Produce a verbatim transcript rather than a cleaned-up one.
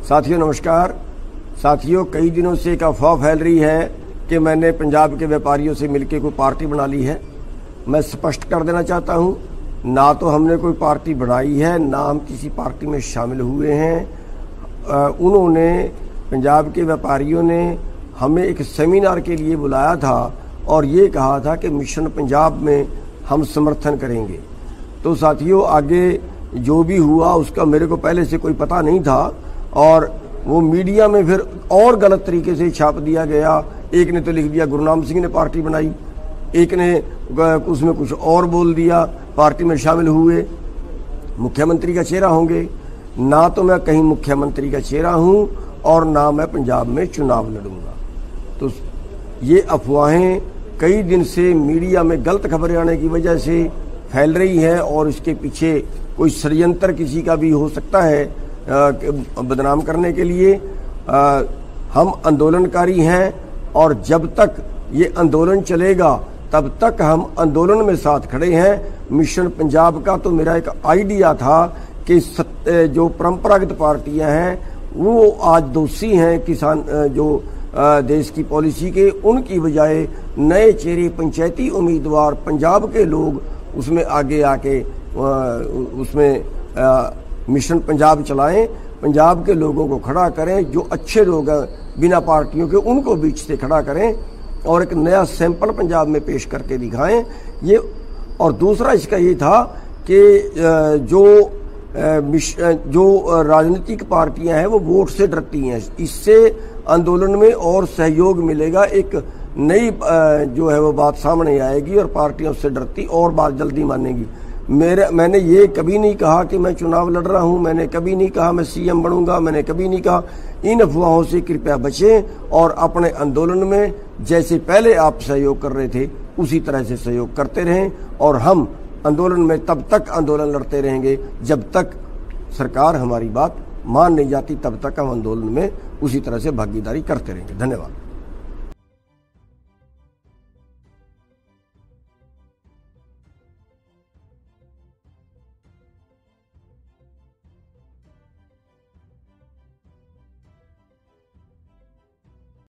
साथियों नमस्कार। साथियों, कई दिनों से एक अफवाह फैल रही है कि मैंने पंजाब के व्यापारियों से मिलकर कोई पार्टी बना ली है। मैं स्पष्ट कर देना चाहता हूं, ना तो हमने कोई पार्टी बनाई है, ना हम किसी पार्टी में शामिल हुए हैं। उन्होंने, पंजाब के व्यापारियों ने हमें एक सेमिनार के लिए बुलाया था और ये कहा था कि मिशन पंजाब में हम समर्थन करेंगे। तो साथियों, आगे जो भी हुआ उसका मेरे को पहले से कोई पता नहीं था और वो मीडिया में फिर और गलत तरीके से छाप दिया गया। एक ने तो लिख दिया गुरनाम सिंह ने पार्टी बनाई, एक ने उसमें कुछ और बोल दिया, पार्टी में शामिल हुए मुख्यमंत्री का चेहरा होंगे। ना तो मैं कहीं मुख्यमंत्री का चेहरा हूं और ना मैं पंजाब में चुनाव लड़ूंगा। तो ये अफवाहें कई दिन से मीडिया में गलत खबरें आने की वजह से फैल रही है और इसके पीछे कोई षड्यंत्र किसी का भी हो सकता है बदनाम करने के लिए। आ, हम आंदोलनकारी हैं और जब तक ये आंदोलन चलेगा तब तक हम आंदोलन में साथ खड़े हैं। मिशन पंजाब का तो मेरा एक आइडिया था कि जो परंपरागत पार्टियां हैं वो आज दोषी हैं किसान जो देश की पॉलिसी के, उनकी बजाय नए चेहरे पंचायती उम्मीदवार पंजाब के लोग उसमें आगे आके उसमें मिशन पंजाब चलाएं, पंजाब के लोगों को खड़ा करें, जो अच्छे लोग हैं बिना पार्टियों के उनको बीच से खड़ा करें और एक नया सैंपल पंजाब में पेश करके दिखाएं। ये और दूसरा इसका ये था कि जो जो राजनीतिक पार्टियां हैं वो वोट से डरती हैं, इससे आंदोलन में और सहयोग मिलेगा, एक नई जो है वो बात सामने आएगी और पार्टियां उससे डरती और बात जल्दी मानेगी। मेरे मैंने ये कभी नहीं कहा कि मैं चुनाव लड़ रहा हूं, मैंने कभी नहीं कहा मैं सीएम बनूंगा, मैंने कभी नहीं कहा। इन अफवाहों से कृपया बचें और अपने आंदोलन में जैसे पहले आप सहयोग कर रहे थे उसी तरह से सहयोग करते रहें और हम आंदोलन में तब तक आंदोलन लड़ते रहेंगे जब तक सरकार हमारी बात मान नहीं जाती, तब तक हम आंदोलन में उसी तरह से भागीदारी करते रहेंगे। धन्यवाद।